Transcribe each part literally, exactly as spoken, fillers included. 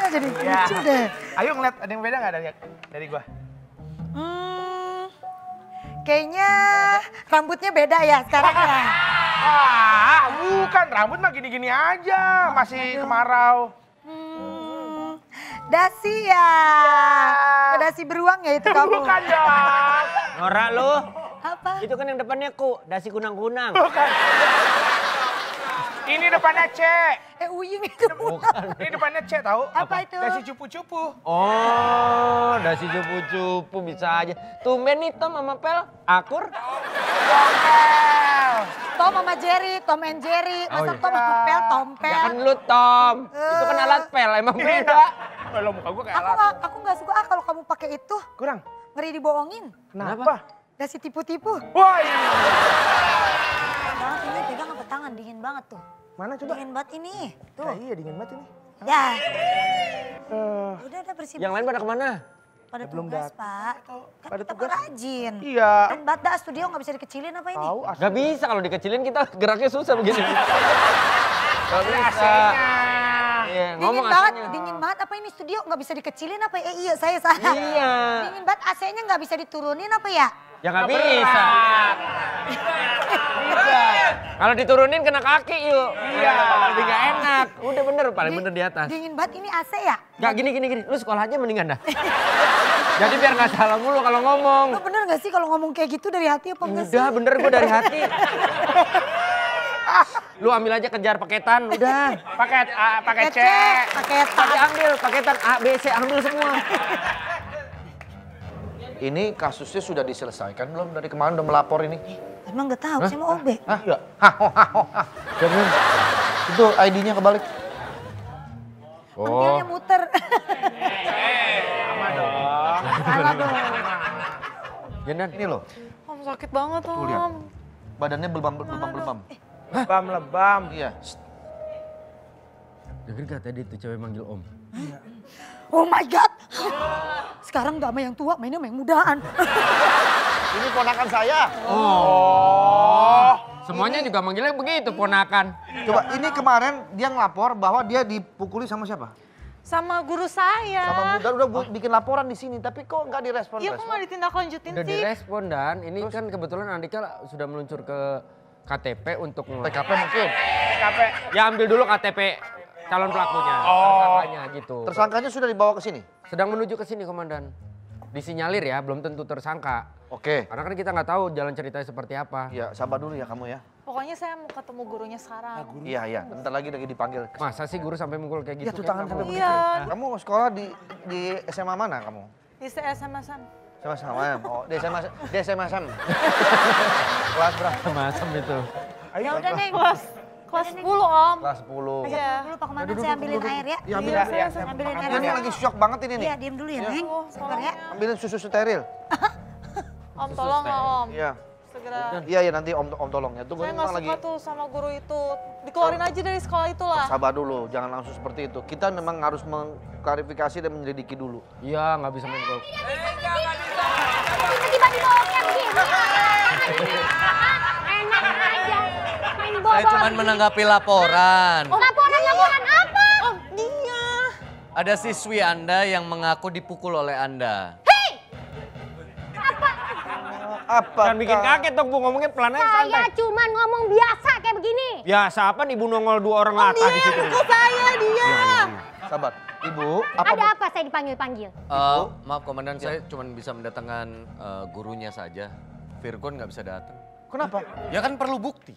jadi lucu ya. Deh. Ayo ngeliat, ada yang beda nggak dari, dari gua? Hmm, kayaknya rambutnya beda ya sekarang ya. Ah, bukan. Rambut mah gini-gini aja. Masih kemarau. Hmm, dasi ya. ya. Dasi beruang ya itu kamu. Bukan dong. Norak lu. Apa? Itu kan yang depannya ku, dasi kunang-kunang. Bukan. Ini depannya C. Eh Uyung itu. Bukan. Ini depannya C tahu? Apa itu? Dasi cupu-cupu. Oh, dasi cupu-cupu bisa aja. Tumben nih Tom sama Pel, akur. Tompel. Tom sama Jerry, Tom and Jerry. Masa Oh, iya. Tom sama Pel, Tompel. Ya kan lu Tom, itu kan alat pel, emang beda. Kalau muka gua kayak Aku alat. gak, aku gak suka ah kalau kamu pakai itu. Kurang. Ngeri dibohongin. Kenapa? Dasi tipu-tipu. Wah, iya. Banget ini pegang apa tangan, dingin banget tuh. Mana coba? Dingin banget ini. Tuh. Nah, iya dingin banget ini. Ya. Eh, Udah, udah bersih. Yang lain pada kemana? Pada belum tugas, datang. Pak. Kan Pada kita tugas. rajin. iya. Dan Bada studio gak bisa dikecilin apa ini? Tahu asli. Gak bisa kalau dikecilin kita geraknya susah begini. Gak Ada bisa. A C-nya. Iya, Dingin ngomong banget, A C-nya. dingin banget. Apa ini studio nggak bisa dikecilin apa? Eh iya, saya salah. Iya. Dingin banget, A C-nya nggak bisa diturunin apa ya? Ya gak bisa. Kalau diturunin kena kaki yuk. Iya. Lebih gak enak. Udah bener, paling Di- bener di atas. Dingin banget ini A C ya? Gak gini gini gini, lu sekolah aja mendingan dah. Jadi biar gak salah mulu kalau ngomong. Lo bener gak sih kalau ngomong kayak gitu dari hati apa enggak sih? Udah bener gue dari hati. Lu ambil aja kejar paketan, udah. Paket A, paket C. Paket Pakai ambil paketan A, B, C, ambil semua. Ini kasusnya sudah diselesaikan belum? Dari kemarin udah melapor ini. Emang gak tahu, saya mau O B. Hah? Ya. Hah, hah, hah, hah. Jangan. Itu I D-nya kebalik. Manggilnya muter. Sama dong. Salah dong. Jangan. Ini loh, Om sakit banget Tuh, lihat. Om. badannya belebam-belebam. Lebam-lebam. Iya. Dengar gak tadi tuh cewek manggil om? Oh my God. Sekarang gak sama yang tua, mainnya sama yang mudaan. Ini ponakan saya. Oh. Semuanya juga manggilnya begitu, ponakan. Coba, ini kemarin dia ngelapor bahwa dia dipukuli sama siapa? Sama guru saya. Sama Bunda udah bu- bikin laporan di sini, tapi kok nggak direspon? Iya kok nggak ditindaklanjutin Udah sih? direspon dan ini kan kebetulan Andika sudah meluncur ke K T P untuk P K P mungkin. T K P. ya ambil dulu K T P calon pelakunya, Oh. tersangkanya gitu. Tersangkanya sudah dibawa ke sini? Sedang menuju ke sini komandan. Disinyalir ya, belum tentu tersangka. Oke. Karena kan kita nggak tahu jalan ceritanya seperti apa. Ya, sabar dulu ya kamu ya. Pokoknya saya mau ketemu gurunya sekarang. Iya, iya. Bentar lagi lagi dipanggil. Masa sih guru sampai mukul kayak gitu? Iya, tuh Kayak tangan nggak sampai mau. Iya, Kamu sekolah di di S M A mana kamu? di S M S-an. Sama-sama. Oh, di S M A di S M A S M. Kelas berapa? Masam itu. Ya udah Neng. Kelas kelas sepuluh Om. Kelas sepuluh. Iya. Dulu Pak Komandan saya ambilin air ya. Iya, ambil. Iya, Iya, saya saya Ambilin air. Ini lagi shock banget ini nih. Iya, diam dulu ya Neng. Oh, Sabar ya. Ambilin susu steril. Om tolong ya Om. Iya. Segera. Iya, iya nanti Om Om tolong ya. Tunggu Saya memang nggak lagi. suka tuh sama guru itu. Dikeluarin aja dari sekolah itu lah. Sabar dulu, jangan langsung seperti itu. Kita memang harus mengklarifikasi dan menyelidiki dulu. Iya, nggak bisa main golf. Tiba-tiba dibohongin begini. Enak aja. Main bola. Saya cuma menanggapi laporan. Laporan-laporan apa? Oh, dia. Ada siswi Anda yang mengaku dipukul oleh Anda. Apa? Jangan bikin kaget dong Bu, ngomongnya pelan aja Saya santai. cuman ngomong biasa kayak begini. Biasa apa nih Ibu nongol dua orang Oh, latah dia di situ? pukul saya dia. Sabar. Ibu, apa? Ada apa saya dipanggil-panggil? Eh, maaf komandan, saya cuma bisa mendatangkan eh, gurunya saja. Virgon nggak bisa datang. Kenapa? Ya kan perlu bukti.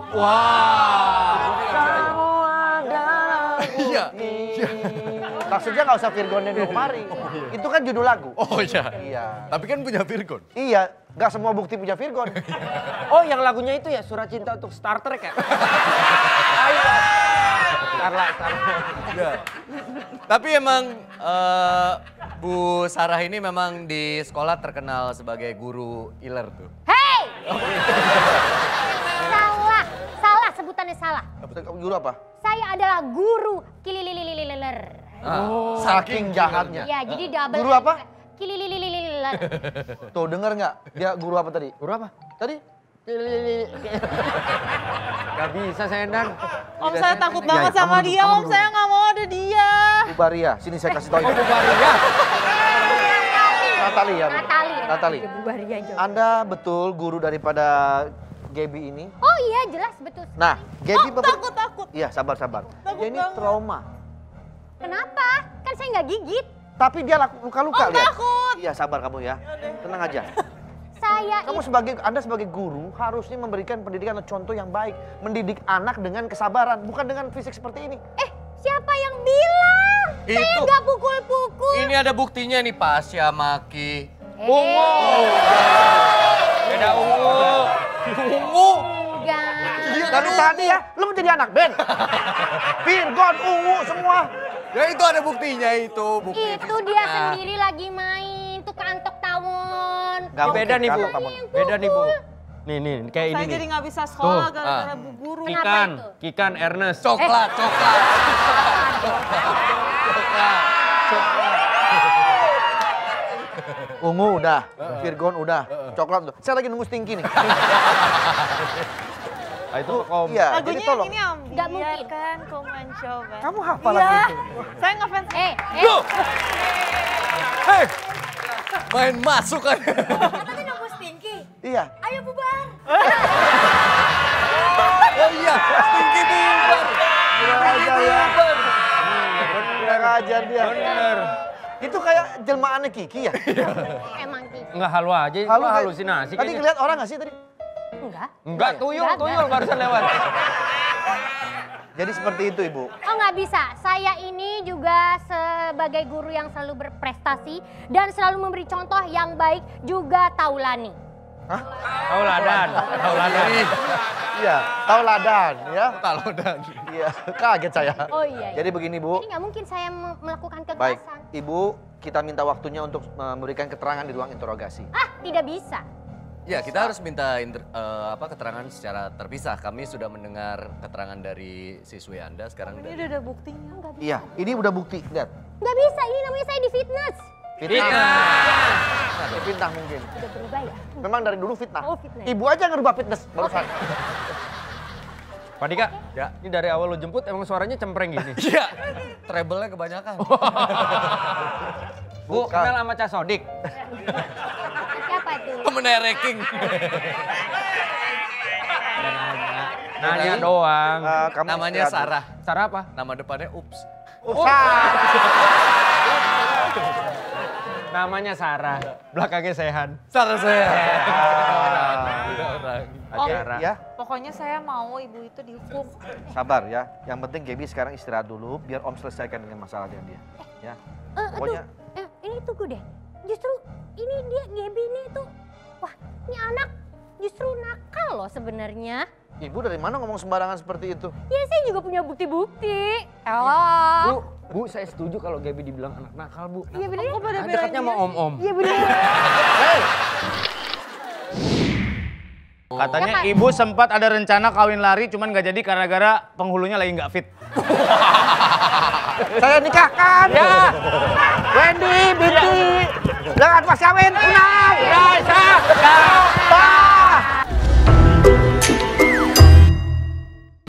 Iya. Maksudnya nggak usah Virgonnya di kemari. Itu kan judul lagu. Oh iya. Iya. Tapi kan punya Virgon. Iya, nggak semua bukti punya Virgon. Oh yang lagunya itu ya Surat Cinta untuk Star Trek ya? Starla, Starla. Ya. Tapi emang eh, Bu Sarah ini memang di sekolah terkenal sebagai guru iler tuh. Hei! Salah, salah sebutannya salah. Guru apa? Saya adalah guru kilililililer. Ah, Saking jahatnya. Ya, jadi double. Guru apa? Kilililililer. Tuh denger nggak? Dia guru apa tadi? Guru apa? Tadi? Gak bisa saya Dan. Om saya takut banget sama dia, Om saya nggak mau ada dia. Bu Baria, sini saya kasih tahu. Oh, Bu Baria. Natali ya, Bu. Natali. Natali. Bu Baria jawab. Anda betul guru daripada Gaby ini? Oh iya jelas betul. Nah, Gaby Oh, takut, takut. Iya, sabar, sabar. Takut Dia ini banget. trauma. Kenapa? Kan saya nggak gigit. Tapi dia laku- luka-luka, Om lihat. takut. Iya, sabar kamu ya. Tenang aja. Saya Kamu itu sebagai Anda sebagai guru harusnya memberikan pendidikan atau contoh yang baik, mendidik anak dengan kesabaran, bukan dengan fisik seperti ini. eh siapa yang bilang? Saya Itu. nggak pukul-pukul. Ini ada buktinya nih Pasya Maki. Eh, Ungu. Beda ungu. Ungu. enggak. Dari tadi ya, lu menjadi anak band. Virgon, ungu semua. Ya itu ada buktinya itu. Bukti Itu dia fisiknya. sendiri lagi main tuh kantok tawon. Nggak Beda nih, Bu. mungkin, kamu. Beda nih, Bu. Nih, nih, kayak ini Saya nih. jadi nggak bisa sekolah Tuh. gara-gara Ah. bu guru. Kenapa Kikan, itu? Kikan Ernest. Coklat, coklat. Ungu udah, Virgon udah, coklat udah. Saya lagi nunggu Stinky nih. Ah, itu kom. Iya, jadi Lagunya tolong. yang ini Om. Nggak mungkin. Biarkan ku mencoba. Kamu hafal Iya. lagu itu? Saya ngefans. Eh, eh. Loh. Hei. Main masuk kan. Katanya nunggu Stinky. Iya. Ayo bubar. Oh iya, Stinky bubar. Kurang ajar ya. Kurang ajar dia. Bener. Itu kayak jelmaannya Kiki ya? Emang Ki. Enggak halu aja, itu Halu mah kayak- halusinasi Tadi kayaknya. ngeliat orang gak sih tadi? Enggak. Enggak, tuyul, Enggak, tuyul enggak. barusan lewat. Jadi seperti itu Ibu. Oh nggak bisa, saya ini juga sebagai guru yang selalu berprestasi dan selalu memberi contoh yang baik juga taulani. Hah? Tauladan, tauladan. Iya, tauladan ya. Talodan. Iya, kaget saya. Oh iya. Jadi begini Bu. Jadi nggak mungkin saya me- melakukan Baik, kekerasan. Ibu kita minta waktunya untuk memberikan keterangan di ruang interogasi. Ah tidak bisa. Ya, kita harus minta inter- eh, apa keterangan secara terpisah. Kami sudah mendengar keterangan dari siswi Anda sekarang Ini dari udah ada buktinya. Nggak bisa. Iya, ini udah bukti, lihat. Nggak bisa, ini namanya saya di fitness. Fitnah. Ini fitnah mungkin. Udah berubah ya? Memang dari dulu fitnah. Oh, fitnah. Ibu aja ngerubah fitness barusan. Pak Dika, Ya. ini dari awal lo jemput emang suaranya cempreng gini. Iya. Treble-nya kebanyakan. Bu, Bukan. kenal sama Cah Sodik? Siapa itu? Temennya ranking. Nanya, nanya doang. Eh, kamu Namanya istirahat dulu. Sarah. Sarah apa? Nama depannya Ups. Usah. Namanya Sarah. Belakangnya Sehan. Sarah saya. Ah. Beda orang. Acara. Ya, Pokoknya saya mau ibu itu dihukum. sabar ya. Yang penting Gaby sekarang istirahat dulu biar Om selesaikan dengan masalah dengan dia. Ya. Eh, Pokoknya aduh, eh, ini tunggu deh. Justru ini dia Gaby ini tuh, wah ini anak justru nakal loh sebenarnya. Ibu dari mana ngomong sembarangan seperti itu? Ya saya juga punya bukti-bukti. Oh. Bu, Bu, saya setuju kalau Gaby dibilang anak nakal, Bu. Iya bener. Kok pada Nah, belain dekatnya dia sama sih? om-om. Iya bener. Hei, Katanya Ya, Kak. ibu sempat ada rencana kawin lari cuman nggak jadi karena gara penghulunya lagi nggak fit. saya nikahkan. Ya. Wendy, Binti, dengan Mas Kawin, tunai. Ya,